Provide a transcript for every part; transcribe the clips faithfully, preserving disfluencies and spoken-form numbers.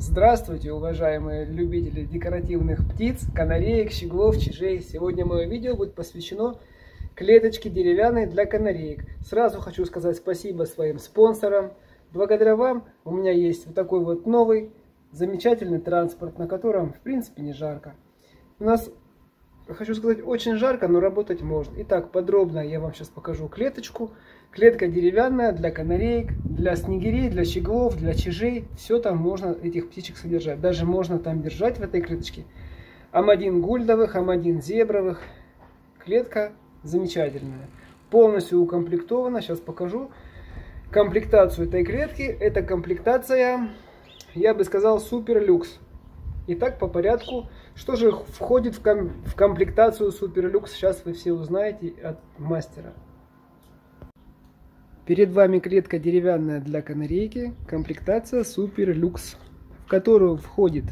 Здравствуйте, уважаемые любители декоративных птиц, канареек, щеглов, чижей. Сегодня мое видео будет посвящено клеточке деревянной для канареек. Сразу хочу сказать спасибо своим спонсорам. Благодаря вам у меня есть вот такой вот новый замечательный транспорт, на котором в принципе не жарко. У нас, хочу сказать, очень жарко, но работать можно. Итак, подробно я вам сейчас покажу клеточку. Клетка деревянная для канареек, для снегирей, для щеглов, для чижей. Все там можно этих птичек содержать. Даже можно там держать в этой клеточке амадин гульдовых, амадин зебровых. Клетка замечательная. Полностью укомплектована. Сейчас покажу комплектацию этой клетки. Это комплектация, я бы сказал, супер люкс. Итак, по порядку. Что же входит в, ком в комплектацию супер люкс? Сейчас вы все узнаете от мастера. Перед вами клетка деревянная для канарейки, комплектация супер люкс, в которую входит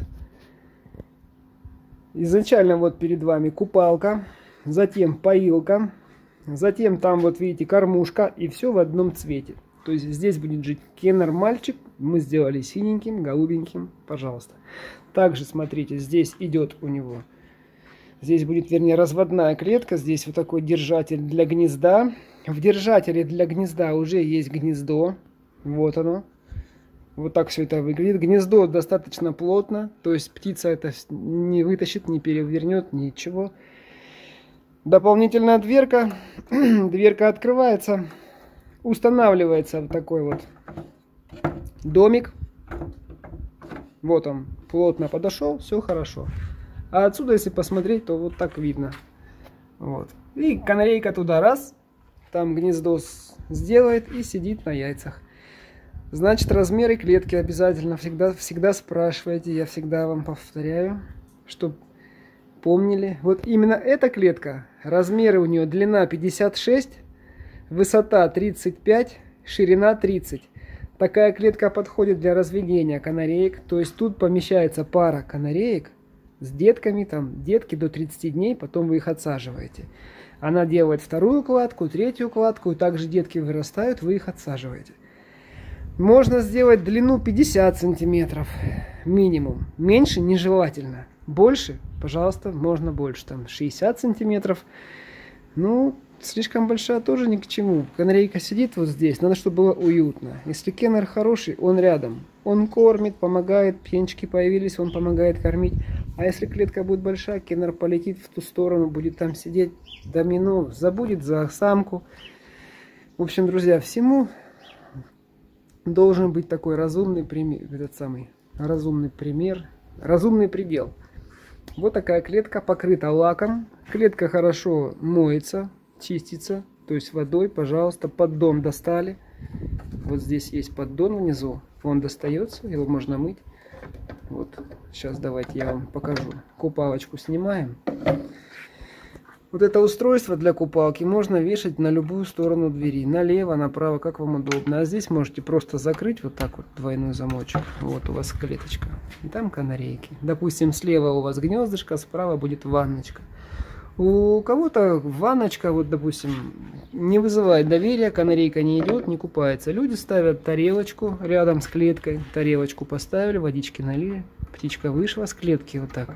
изначально вот перед вами купалка, затем поилка, затем там вот видите кормушка, и все в одном цвете. То есть здесь будет жить кеннер мальчик, мы сделали синеньким, голубеньким, пожалуйста. Также смотрите, здесь идет у него, здесь будет, вернее, разводная клетка, здесь вот такой держатель для гнезда. В держателе для гнезда уже есть гнездо. Вот оно. Вот так все это выглядит. Гнездо достаточно плотно. То есть птица это не вытащит, не перевернет, ничего. Дополнительная дверка. Дверка открывается. Устанавливается вот такой вот домик. Вот он. Плотно подошел. Все хорошо. А отсюда, если посмотреть, то вот так видно. Вот. И канарейка туда раз. Там гнездо сделает и сидит на яйцах. Значит, размеры клетки обязательно всегда, всегда спрашивайте. Я всегда вам повторяю, чтобы помнили. Вот именно эта клетка, размеры у нее длина пятьдесят шесть, высота тридцать пять, ширина тридцать. Такая клетка подходит для разведения канареек. То есть тут помещается пара канареек с детками, там детки до тридцати дней, потом вы их отсаживаете. Она делает вторую кладку, третью кладку, и также детки вырастают, вы их отсаживаете. Можно сделать длину пятьдесят сантиметров минимум. Меньше нежелательно. Больше, пожалуйста, можно больше. Там шестьдесят сантиметров. Ну, слишком большая тоже ни к чему. Канарейка сидит вот здесь, надо, чтобы было уютно. Если кеннер хороший, он рядом. Он кормит, помогает, птенчики появились, он помогает кормить. А если клетка будет большая, кеннер полетит в ту сторону, будет там сидеть до минут, забудет за самку. В общем, друзья, всему должен быть такой разумный пример, этот самый разумный пример, разумный предел. Вот такая клетка покрыта лаком. Клетка хорошо моется, чистится, то есть водой, пожалуйста. Поддон достали. Вот здесь есть поддон внизу. Он достается, его можно мыть. Вот, сейчас давайте я вам покажу. Купалочку снимаем. Вот это устройство для купалки можно вешать на любую сторону двери. Налево, направо, как вам удобно. А здесь можете просто закрыть вот так вот двойной замочек. Вот у вас клеточка. И там канарейки. Допустим, слева у вас гнездышко, справа будет ванночка. У кого-то ванночка, вот допустим, не вызывает доверия, канарейка не идет, не купается. Люди ставят тарелочку рядом с клеткой. Тарелочку поставили, водички налили. Птичка вышла с клетки вот так.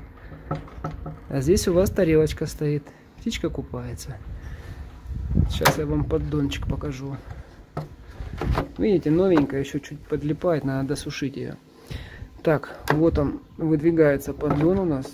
А здесь у вас тарелочка стоит. Птичка купается. Сейчас я вам поддончик покажу. Видите, новенькая, еще чуть подлипает, надо досушить ее. Так, вот он выдвигается поддон у нас.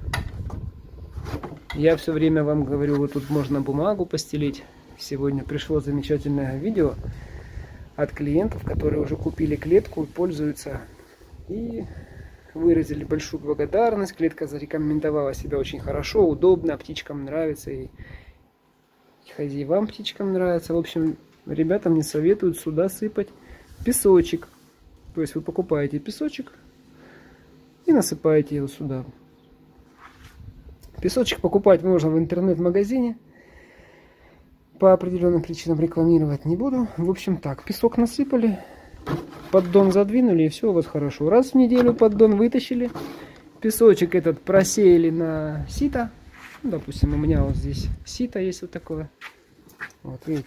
Я все время вам говорю, вот тут можно бумагу постелить. Сегодня пришло замечательное видео от клиентов, которые уже купили клетку и пользуются. И выразили большую благодарность. Клетка зарекомендовала себя очень хорошо, удобно, птичкам нравится. И хозяевам птичкам нравится. В общем, ребятам не советуют сюда сыпать песочек. То есть вы покупаете песочек и насыпаете его сюда. Песочек покупать можно в интернет-магазине. По определенным причинам рекламировать не буду. В общем так, песок насыпали, поддон задвинули, и все у вас хорошо. Раз в неделю поддон вытащили, песочек этот просеяли на сито. Ну, допустим, у меня вот здесь сито есть вот такое. Вот видите.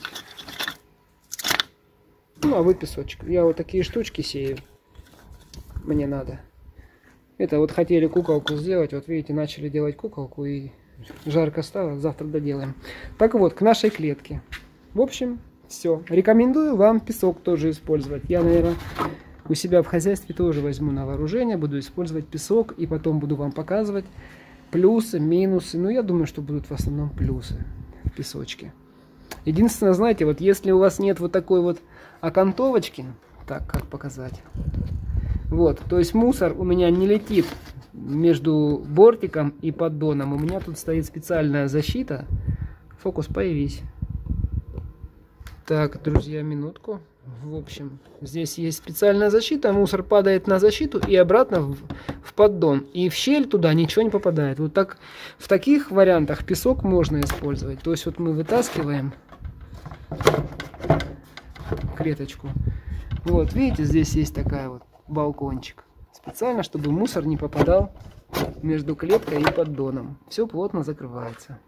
Ну, а вы песочек. Я вот такие штучки сею. Мне надо. Это вот хотели куколку сделать, вот видите, начали делать куколку и жарко стало, завтра доделаем. Так вот, к нашей клетке. В общем, все. Рекомендую вам песок тоже использовать. Я, наверное, у себя в хозяйстве тоже возьму на вооружение, буду использовать песок и потом буду вам показывать плюсы, минусы. Ну, я думаю, что будут в основном плюсы в песочке. Единственное, знаете, вот если у вас нет вот такой вот окантовочки, так, как показать? Вот, то есть мусор у меня не летит между бортиком и поддоном. У меня тут стоит специальная защита. Фокус, появись. Так, друзья, минутку. В общем, здесь есть специальная защита. Мусор падает на защиту и обратно в, в поддон. И в щель туда ничего не попадает. Вот так, в таких вариантах песок можно использовать. То есть вот мы вытаскиваем клеточку. Вот, видите, здесь есть такая вот балкончик. Специально, чтобы мусор не попадал между клеткой и поддоном. Все плотно закрывается.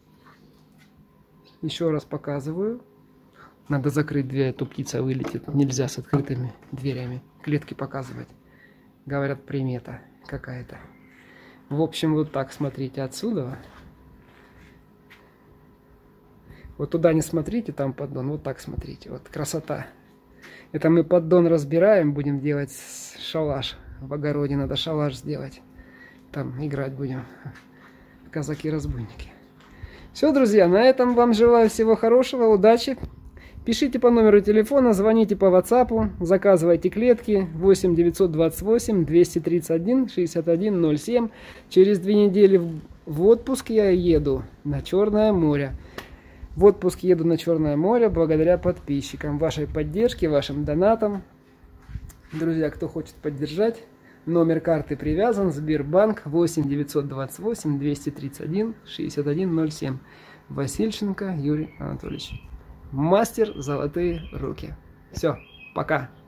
Еще раз показываю. Надо закрыть дверь, а то птица вылетит. Нельзя с открытыми дверями клетки показывать. Говорят, примета какая-то. В общем, вот так смотрите отсюда. Вот туда не смотрите, там поддон. Вот так смотрите. Вот красота. Это мы поддон разбираем, будем делать шалаш. В огороде надо шалаш сделать. Там играть будем. Казаки-разбойники. Все, друзья, на этом вам желаю всего хорошего, удачи. Пишите по номеру телефона, звоните по ватсапу, заказывайте клетки восемь девятьсот двадцать восемь двести тридцать один шестьдесят один ноль семь. Через две недели в отпуск я еду на Черное море. В отпуск еду на Черное море благодаря подписчикам, вашей поддержке, вашим донатам. Друзья, кто хочет поддержать, номер карты привязан. Сбербанк восемь девятьсот двадцать восемь двести тридцать один шестьдесят один ноль семь. Васильченко Юрий Анатольевич. Мастер золотые руки. Все, пока.